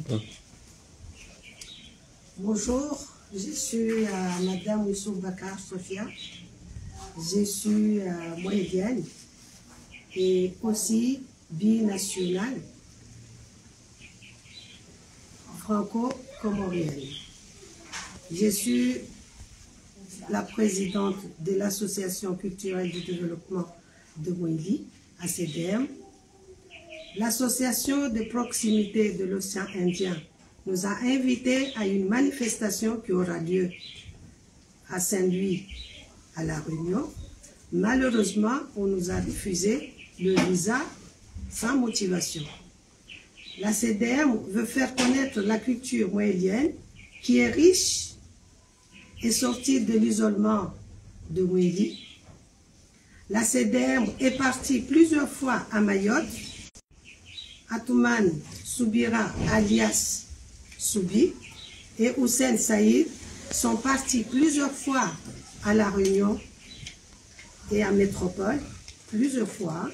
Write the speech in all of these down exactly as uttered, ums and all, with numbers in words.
Bonjour, je suis euh, Madame Youssouf Bakar Sofia. Je suis euh, moyenne et aussi binationale franco-comorienne. Je suis la présidente de l'Association culturelle du développement de Moïli, A C D M. L'association de proximité de l'océan Indien nous a invités à une manifestation qui aura lieu à Saint-Louis, à La Réunion. Malheureusement, on nous a refusé le visa sans motivation. La C D M veut faire connaître la culture moélienne qui est riche et sortir de l'isolement de Moéli. La C D M est partie plusieurs fois à Mayotte. Atoumane Soubira alias Soubi et Hussein Saïd sont partis plusieurs fois à La Réunion et à Métropole, plusieurs fois.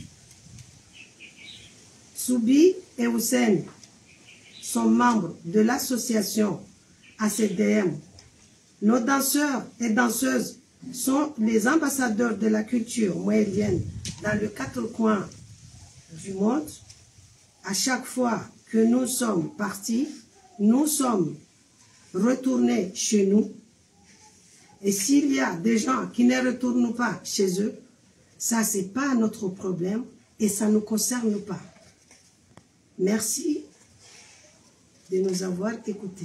Soubi et Hussein sont membres de l'association A C D M. Nos danseurs et danseuses sont les ambassadeurs de la culture moélienne dans les quatre coins du monde. À chaque fois que nous sommes partis, nous sommes retournés chez nous. Et s'il y a des gens qui ne retournent pas chez eux, ça, ce n'est pas notre problème et ça ne nous concerne pas. Merci de nous avoir écoutés.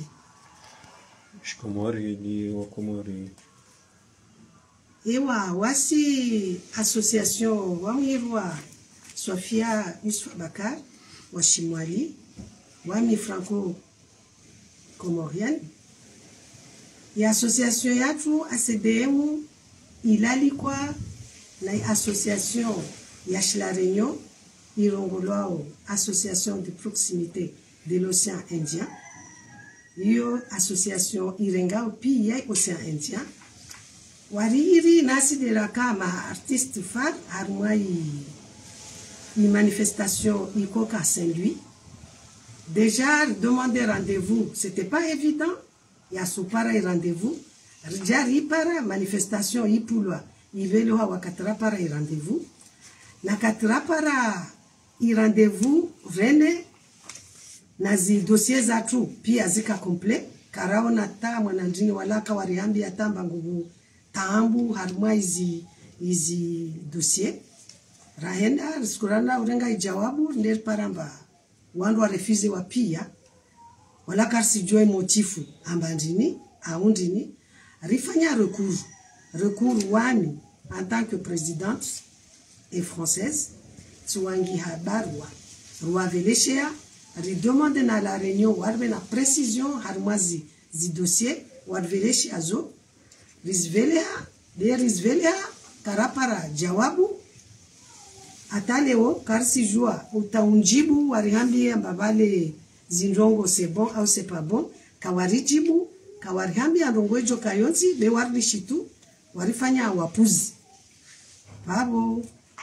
Ewa, wasi association Wamirwa Sofia Youssouf Bakar, Washimwali, Wami franco-comorienne. Et association yatu A C D M, ilalikwa na association Yash La Réunion, Irongoloao, association de proximité de l'océan Indien. Yo association Irenga pi yai océan Indien. Wariri nasi de la kama artiste phare harmai une manifestation Ikoka Saint-Louis. Déjà demander rendez-vous, c'était pas évident. Il y a sous pareil rendez-vous. Déjà para manifestation Ipulwa, Iveloa wakatra para rendez-vous. Nakatra para rendez-vous rene nazi dossier zatu pia zika complet. Karaona ta mwanandini walaka wariambi ya tamba ngugu taambu harumwa izi izi dossier. Rahenda riskurana urenga ijawabu nder paramba wandu wa refuze wa pia wala karsi joy motifu ambandini aundini rifanya recours recours wani en tant que présidente et française tuwangi habarwa roi veleshea redemande na la réunion warbe na précision harmazi zi dossier warveleshi azo risvelea de risvelea karapara jawabu ataleo karsi jua utaunjibu warihambi mbabale zinrongo c'est bon ou c'est pas bon kawarijibu kawarihambi andongwejo kayonzi be warnishitu warifanya wapuzi babo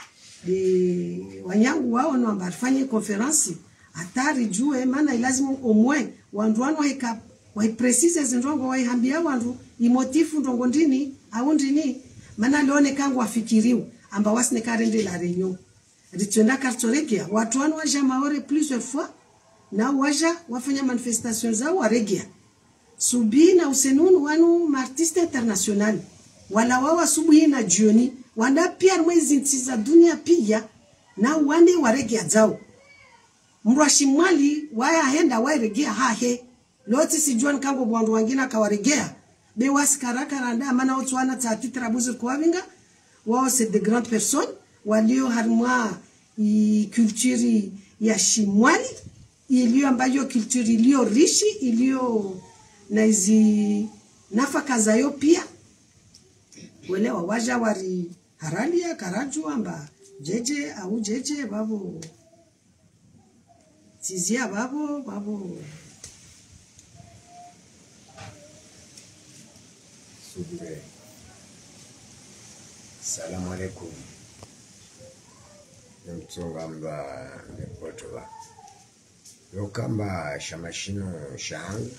de wanyangu wao no ambarifanye conference atari jue maana ilazimu au moins wandu wanu waika waiprecise zinrongo waihambia wandu imotifu ndongo ndini au ndini maana leone kangu wafikiriwa amba wasine karende la réunion ritwenda kartoregia watu wanu waja maore plusieurs fois na waja wafanya manifestation zao waregia Subi na Usenunu wanu martiste international wala wawa subuhi na jioni wanda pia mwezi ntiza dunia pia na wande waregia zao Mrashimwali waya henda waregia hahe loti sijuan kango bwandu wangina kawaregea be wasikaraka randa mana otwana tatitra buzu kwabinga wao c'est de grandes personnes walio harmwa i culture ya Shimwali ilio ambayo culture ilio rishi ilio na hizi nafaka zayo pia welewa waja wari haralia karaju amba jeje au jeje babo tizia babo babo Subire. Salamu alaikum. Mtunga mba nepotowa. Lokamba shamashino shangu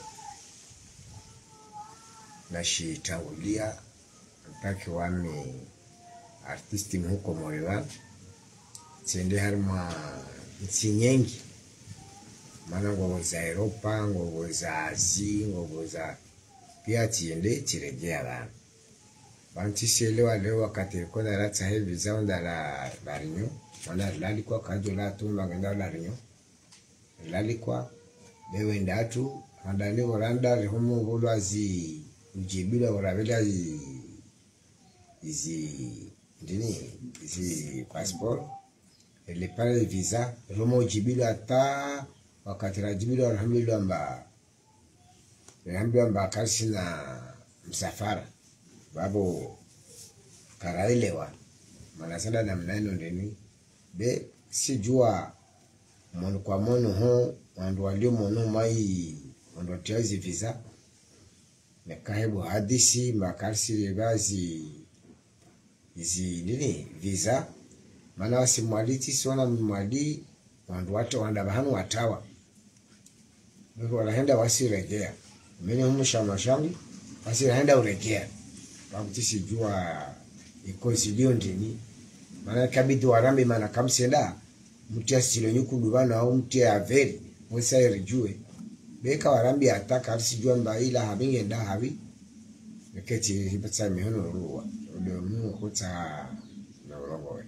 na shitangulia mpaki wami artisti mhuko Moreval tsende harma nchi nyingi mana ngogo za Europa, ngogo za Asia, ngogo za pia tiende tirejea la banti sielewa leo wakati ilikuwa na rata hivi zaunda la la rinyo mana lali kwa kajo la tumba ngenda la rinyo lali kwa lewe ndatu mandani oranda rehomo volwa zi ujibila orabela zi izi ndini izi passport ele pale visa romo ujibila ata wakati rajibila alhamdulillah mba alhamdulillah mba kasi na msafara babo karaelewa manasada na mnaino ndeni be sijua mono kwa mono ho wandu walio mono mai wandu tiazi visa mekahebu hadisi makarsi legazi izi nini visa mana wasi mwaliti sona mwali wandu wate wanda bahanu watawa nuko wanahenda wasi regea mene humu shama shangi wasi wanahenda uregea wakuti sijua ikosi liyo ndini mana kabidi warambi mana kamsenda mtia silo nyuku dubana au mtia averi mwesa irijue beka warambi ataka sijua mba ila habinge nda habi meketi hipata mihono ruwa udo mungu kuta na urongowe.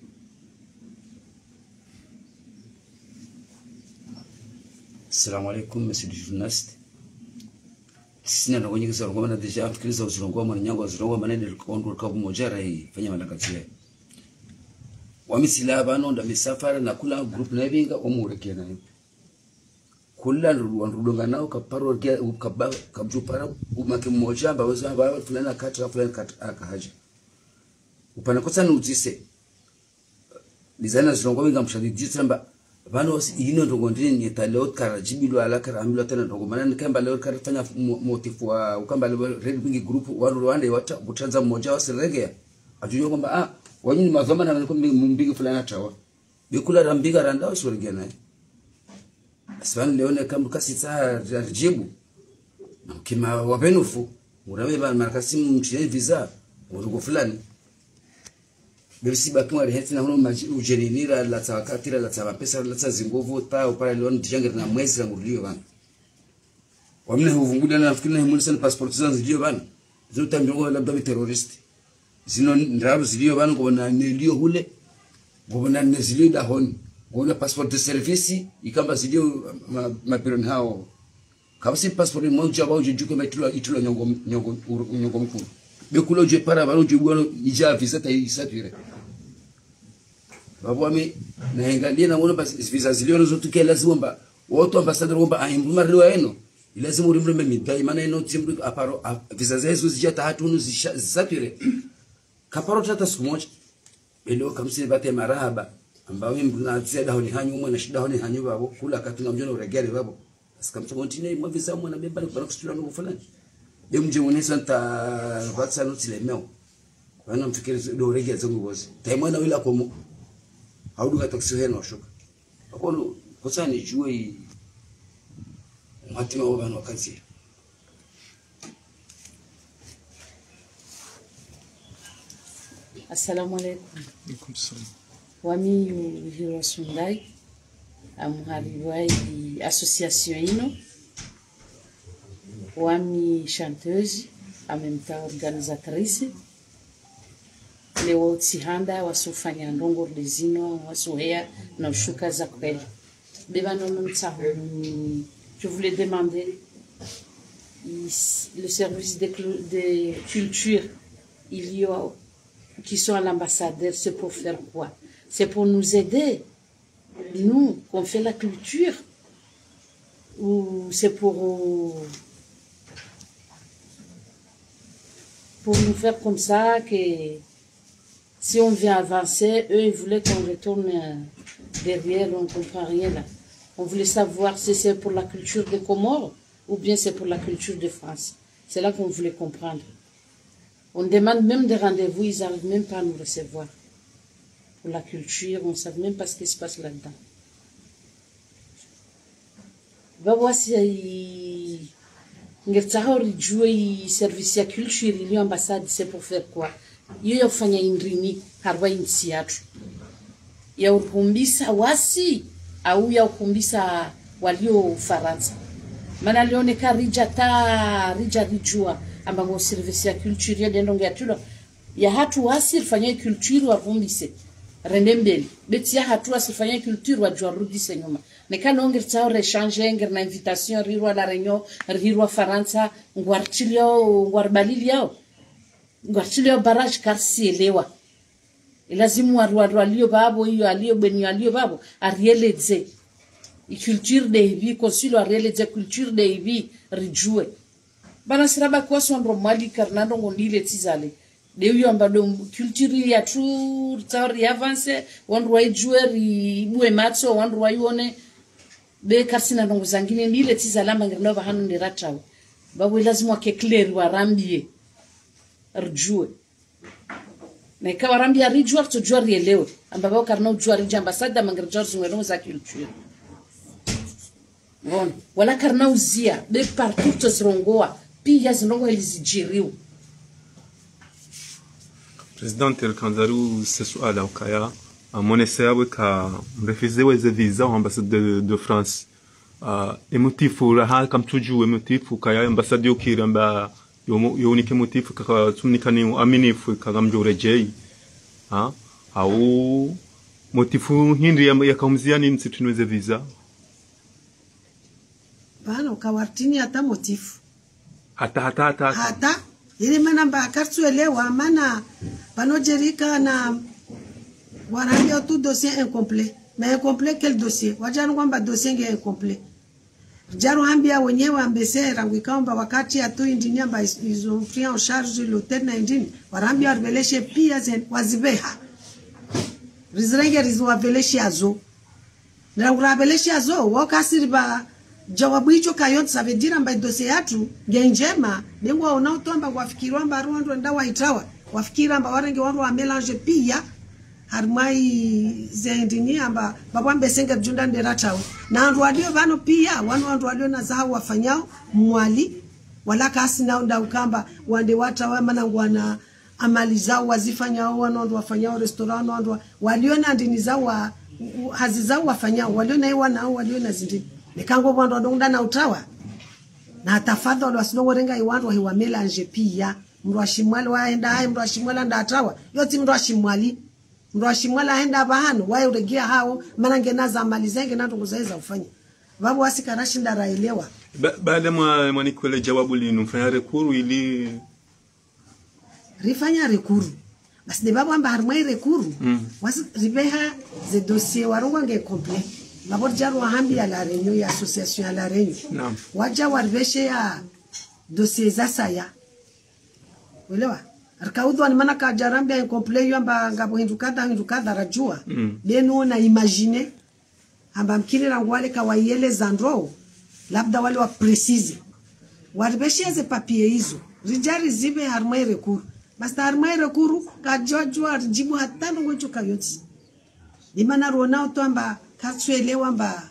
Assalamu alaikum, monsieur le journaliste. Sina na kwenye kisa ngoma na deja afikiriza uzurongoma na nyango uzurongoma manene likondo kabu mojara hii fanya malakatia. Wamisila bano nda misafara na kula group na binga omurekea na kula ndurudonga nao kaparo kia ukaba kabjupara umake mmoja bawaza bawa fulana katra fulana katra akahaja upana kosa nuzise designer zurongoma ngamshadidi tsamba bano ino ndongo ndini nyetalo karajibilo alakara amilo tena ndongo manani kamba leo karifanya motifu wa ukamba leo red bingi group wanu wande wata butanza mmoja wasiregea ajunyo kwamba ah wanyini mazoma na niko mbingi fulani atawa bikula rambiga randa wasiregea naye aswan leo ne kamba kasi saa jibu kima wabenufu urawe ba markasi mchini visa urugo fulani bisi bakimwa reheti na hono ujeninira la tawakatira la tawapesa la tazingovu ta upale leo ndijangira na mwezi la ngulio bana wamne huvungulia na nafikiri na himulisa ni passport zangu zilio bana zote mbongo labda bi terrorist zino ndabu zilio bana kwa nilio hule kwa na zilio da honi kwa passport de service ikamba zilio mapiron hao kama si passport moja bao jujuke metilo itulo nyongo nyongo nyongo mkuu bekulo je para balo je bwana ija visa ta isatire babo ami na angalia na mbona basi visa zilio zote kile lazima mba watu ambassador wamba aimbuma leo eno lazima urimrembe midai maana eno timbu aparo visa zezo zijata hatunu zisatire kaparo tata siku moja leo kamsi bate marahaba ambao mbona zeda honi hanyu mwana shida honi hanyu babo kula katuna mjona uregele babo asikamta continue mwa visa mwana beba kwa kustura ngo fulani demje munesa nta vatsa notile meo wana mfikiri do regea zangu wozi taimwana wila komo hauduka taksiheno shoka akono kosani juwe matima wabano kazi. Assalamu alaikum. Alaikum salam. Wami hiro sundai amuhariwai association ino wami chanteuse en même temps organisatrice leo tsihanda wasufanya ndongo lezino wasuhea na shuka za kweli beba nono mtsaho. Je voulais demander le service de, de culture il y a qui sont à l'ambassadeur, c'est pour faire quoi? C'est pour nous aider, nous, qu'on fait la culture, ou c'est pour, pour nous faire comme ça, que si on vient avancer, eux, ils voulaient qu'on retourne derrière, on ne comprend rien là. On voulait savoir si c'est pour la culture des Comores, ou bien c'est pour la culture de France. C'est là qu'on voulait comprendre. On demande même des rendez-vous, ils n'arrivent même pas à nous recevoir. Pour la culture, on ne sait même pas ce qui se passe là-dedans. babo si ngertsaho rijue service ya culture ili ambassade c'est pour faire quoi hiyo yafanya indrini harwa insi yatu ya ukumbisa wasi au ya ukumbisa walio Faransa mana lioneka rija ta rija rijua ambapo service ya culture ya ndongo ya tulo ya hatu wasi fanya culture wa kumbise rendembele beti ya hatu wasi fanya culture wa jua rudise nyuma nekana ongertsaho rechange nger na invitation rirwa la réunion rirwa Faransa ngwartilio ngwarbalilio ngwartilio barrage karsielewa ilazimu waru alio babo hiyo alio beni alio babo arieleze culture de vie consul arieleze culture de vie rijue bana siraba kwa sondro mali karnando ngondile tizale de hiyo ambado culture ya true tsari avance wandu waijue ri bue matso wandu waione be karsina ndongo zangine ndile tizala mangirno bahanu ndiratrawe babo ilazimu akeclear warambie rjue na ikawa rambia rijua tujua rielewe ambao karna ujua rija ambasada mangirjor zungeno za culture bon wala karna uzia be partout tozrongoa pia zinongo elizijiriu President El Kanzaru ce suala ukaya moneseawe ka refusewe ze visa ambassade de, de France uh, emotifu raha kam tuju emotifu kaya ambassade yokiramba yo yo unike motifu kaka tumnikani aminifu kaka mjorejei ha au motifu hindi ya kaumziani msitunweze visa bana kawartini hata motifu hata hata hata hata ile maana ba kartuelewa maana panojerika na wanambia tout dossier incomplet mais incomplet quel dossier wajana kwamba dossier nge incomplet jaro hambia wenyewe ambesera ngikamba wakati atu engineer ba ils ont pris en charge l'hôtel na engine warambia reveleshe pia zen wazibeha rizrenge rizwaveleshe azo na uraveleshe azo wakasiri ba jawabu hicho kayot ça veut dire amba dossier yatu ngenjema nengwa unaotomba wafikirwa mba rwando ndawa itawa wafikira mba warenge wangu wa mélange pia harmai zendini amba babambe senga junda nderatawo na andu walio bano pia wanu andu walio na zaha wafanyao mwali wala kasi na unda ukamba wande wata wa mana wana amali zao wazifanyao wanu andu wafanyao restaurant andu walio na ndini zao hazi zao wafanyao walio na iwa nao walio na zindini nikango wandu wadonda na utawa na tafadhali wasinongo renga iwandu wa hiwa melange pia mru wa shimwali waenda hai mru wa shimwali nda atawa yoti mru wa shimwali mru wa shimwali haenda bahano wae uregia hao mana ngenaza amali zenge na tunguzaiza ufanya babu wasika rashinda raelewa baada mwa mwanikwele jawabu linu mfanya rekuru ili rifanya rekuru basi de babu amba harmai rekuru mm. wasi ribeha ze dossier warungwa nge complet D'abord, jaru wahambi ya la réunion ya association ya la réunion. Naam. Waja warveshe ya dossier za saya. Uelewa? Arkaudwa ni mana ka jarambi ya incomplete yamba ngabo hindukada hindukada rajua. Mm. Denu na imagine amba mkili rangwale kawaiele zandro. Labda wale wa precise. Warveshe ze papier hizo. Rijari zibe harmai rekuru. Basta harmai rekuru kajojwa jibu hatano ngocho kayoti. Dimana ruonao to amba katsuelewa mba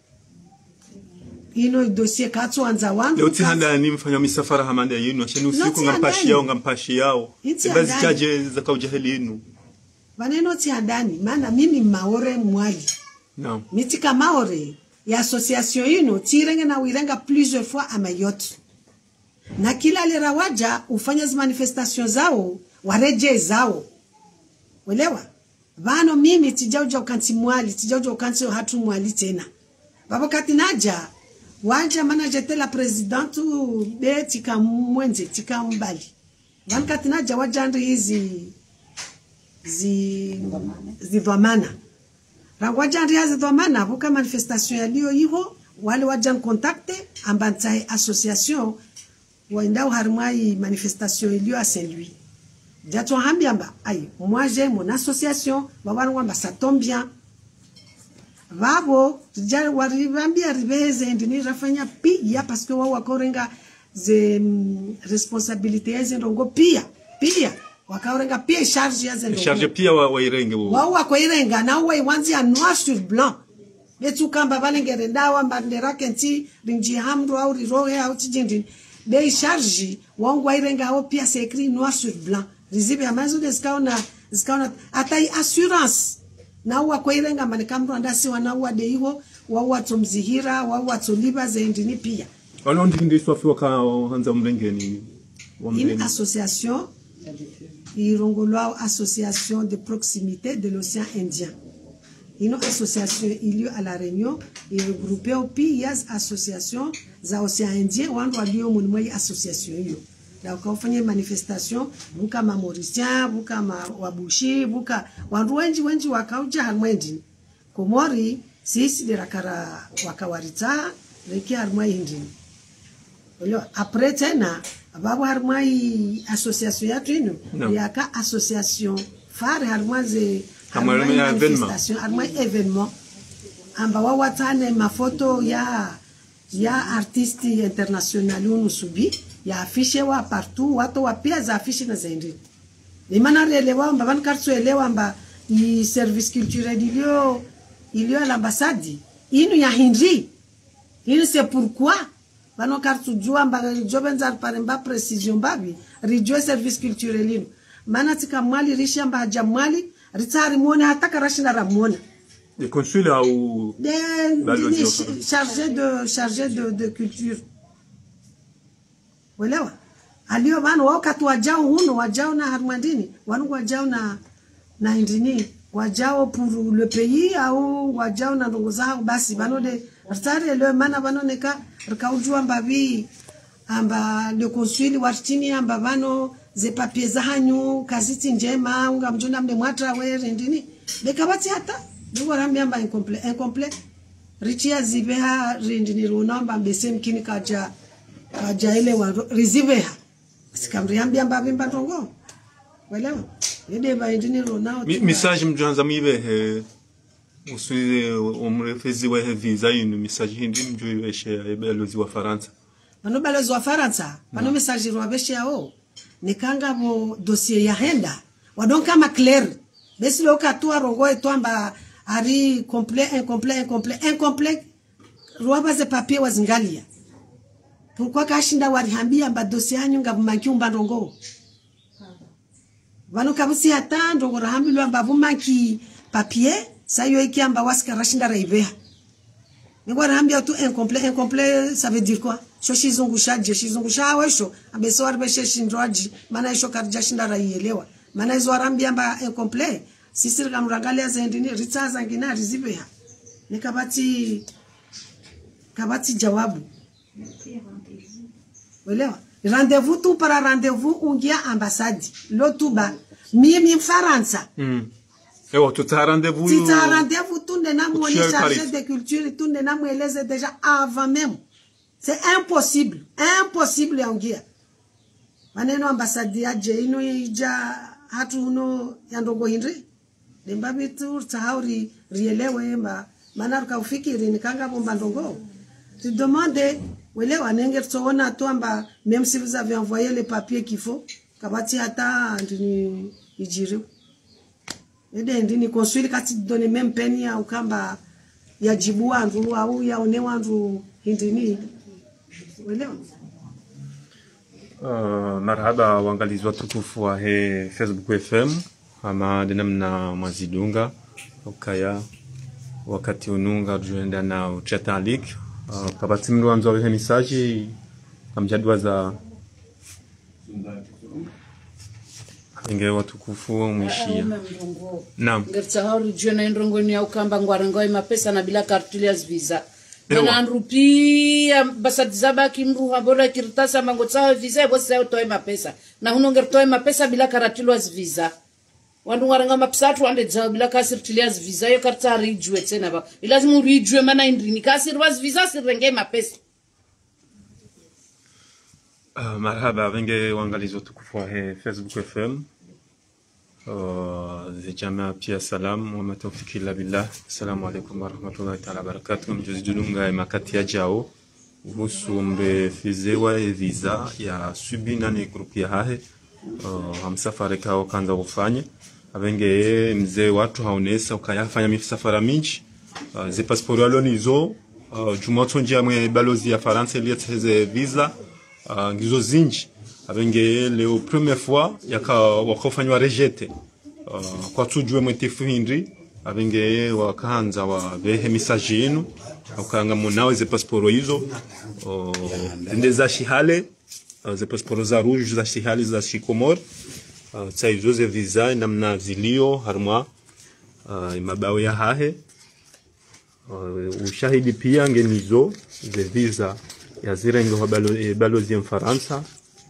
ino dossier katsu anza wangu leo tihanda ni mfanya misafara hamanda yinu ashani usiku ngampashi yao ngampashi yao bazi chaje za kaujahili yinu baneno tihandani maana mimi maore mwali no mitika maore ya association yinu tirenge na wirenga plusieurs fois amayote na kila lera waja ufanya zi manifestation zao wareje zao uelewa Vano mimi tijauja ukanti mwali, tijauja ukanti hatu mwali tena. Babo kati naja, wanja mana jete la presidentu be tika mwenze, tika mbali. Vano kati naja wajandri hizi, zi, zi dhamana. Rangu wajandri hizi dhamana, buka manifestation ya liyo hiho, wale wajan kontakte, ambantai association, waindao harumai manifestation iliyo a Saint-Louis. Jato hambiamba aïe moi j'ai mon association babangu amba ça tombe bien babo jari waribambia ribeze ndini rafanya pia parce que wao wakorenga ze mm, responsabilité ya ndongo pia pia wakaorenga pia charge ya ndongo charge pia wa wairenge wao wako irenga na wao iwanzi ya noir sur blanc betu kamba balengere ndawa mbandera kenti rinji hamdu au rirohe au tijindi be charge wangu irenga au pia c'est écrit noir sur blanc rizibe amazo deskaona zikaona atai assurance na uwa kwa irenga manikamdu andasi wana uwa deiho wa uwa tumzihira wa uwa tuliba zaindini pia wano ndindi swafi waka hanza mlengeni une association irongolwa association de proximité de l'océan Indien. Une association il y a à la Réunion et regroupée au pays association za océan Indien wandu walio munimwe association hiyo. Na ukafanya manifestation buka ma Mauricien buka ma wabushi buka wandu wengi wengi wakauja halmwendi. Komori sisi derakara wakawarita reki harmai hindi. Olio après tena ababu harmai association yatu ino no. Yaka association phare harmai ze harmai manifestation harmai événement amba wawatane mafoto ya ya artisti international unu subi ya afishe wa partout watu wa pia za afishe na zaindi ni mana relewa amba ban kartu elewa amba i service culturel ilio ilio à l'ambassade inu ya hindi inu c'est pourquoi bano kartu jua amba jobenza paremba precision babi rijue service culturel inu mana tika mwali rishi amba haja mwali ritari muone hata karashina ramona des consuls ou des chargés de chargés de de culture welewa alio bano wakati wajao huno wajao na harmandini wanu wajao na na indini wajao pour le pays au wajao na ndongo zao basi bano de ritari le mana bano neka rikaujua mbavi amba le consul wartini amba bano ze papiers za hanyu kaziti njema unga mjona mde mwatra were ndini bekabati hata dugo rambia amba incomplet incomplet richia zibeha rindini runamba mbese mkini kaja kaja ile wa rizibeha sikamriambia amba bimba tongo welewa yede ba ndini runao message mjanza mibe usuize umrefezi wa visa ino message hindi mjui she balozi wa Faransa bano balozi wa Faransa bano message ro abeshe yao nikanga bo dossier ya henda wadonka ma clair besi loka tu arongo etwamba ari complet incomplet incomplet incomplet ruaba ze papier wazingalia pourquoi kashinda warihambia mba dossier yanyu ngabumanki umbanrongo bano kabusi hata ndongo rahambilwa mbabumanki papier sayo iki amba waska rashinda raibeha ngwa rahambia tu incomplet incomplet ça veut dire quoi shoshi zungusha je shizungusha wesho abeso arbeshe shindwaji maana isho karja shinda raielewa maana izo arambia mba incomplet sisi kamrangalia zaindini ritsaza ngina rizibeha nikabati kabati jawabu welewa rendez-vous tout para rendez-vous ungia ambassade lotuba mimi Faransa mm. Ewa tuta rendez-vous tuta rendez-vous tout de namu on est chargé de culture tout de namu eleze déjà avant même c'est impossible impossible ungia maneno ambassade ya je ino ija hatu uno yandongo hindri dembabi tu tahauri rielewe mba maana ukafikiri nikanga bomba ndongo tu demande welewa nenge tuona tu amba même si vous avez envoyé les papiers qu'il faut kabati hata ndini ijiri ede ndini consul kati donne même peine ya ukamba ya jibu andu au ya one wandu hindini welewa. Uh, marhaba waangalizi watukufu wa he Facebook F M ama dinamna mwazidunga ukaya wakati ununga tuenda na uchata league uh, kabati mlu wanzo wa message kamjadwa za inge watukufu mwishia naam ngerta hori jona ndongo ni ukamba ngwarango mapesa na bila carteliers visa na rupi basati zabaki mru habora kirtasa mangotsa visa bosa utoe mapesa na huno ngertoe mapesa bila carteliers visa wandu ngwaranga mapsatu ande za bila carteliers visa yo karta rijwe tena ba lazima rijwe mana indrini carteliers visa sirenge mapesa. Uh, marhaba wenge waangalizi watukufu wa Facebook F M uh, zijama pia salam wa matawfiki illa billah. Assalamu alaikum wa rahmatullahi ta'ala barakatuh. Mjuzi dulunga makati ya jao uhusu mrefizewa visa ya subi nani grupi ya hahe uh, hamsafari kao kanza ufanye wenge mzee watu haonesa ukayafanya mifisafara minchi uh, ze passport alonizo uh, jumoto njia mwe balozi ya Faransa iliyeteze visa uh, ngizo zinji abenge leo première fois yaka wakofanywa rejete uh, kwa tujue mwetifu hindri abenge wakaanza wa behe message yenu ukanga munawe ze passport hizo uh, zinde za shihale uh, ze passport za rouge za shihale za shikomor uh, tsaizo ze visa namna zilio harmwa uh, imabao ya hahe uh, ushahidi pia ngenizo ze visa ya zirengo wa balo, balozi ya Faransa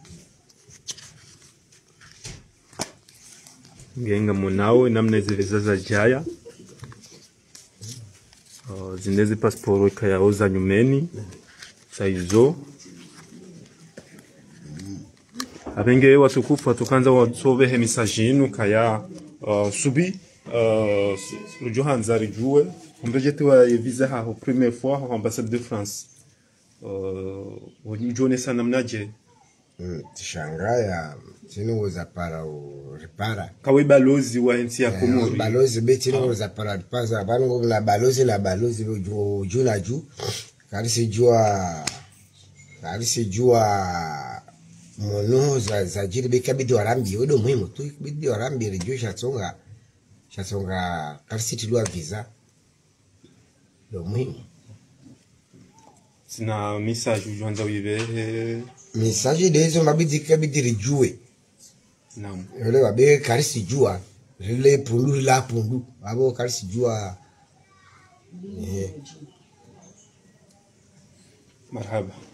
ngenga munawe namna ze visa za jaya uh, zindezi passport ikayaoza nyumeni saizo abenge watukufu tukanza wasobehe message yinu kaya uh, subi uh, rujohanza rijue umbejete wa visa ha première fois ha ambassade de France uh, wajone sana mnaje mm, tishangaya tino za para o repara kawe balozi wa nchi ya Komori balozi beti no za para paza bango na balozi na balozi jo juna ju kalisi jua kalisi jua mono za za jiri bekabidi warambi odo muhimu tu bidi warambi rejo shatsonga shatsonga kalisi tilwa visa do muhimu sina message ujonza wibe message dezo mabidi kabidi rijue naam yole wabe kalisi jua rile pundu la pundu abo kalisi jua marhaba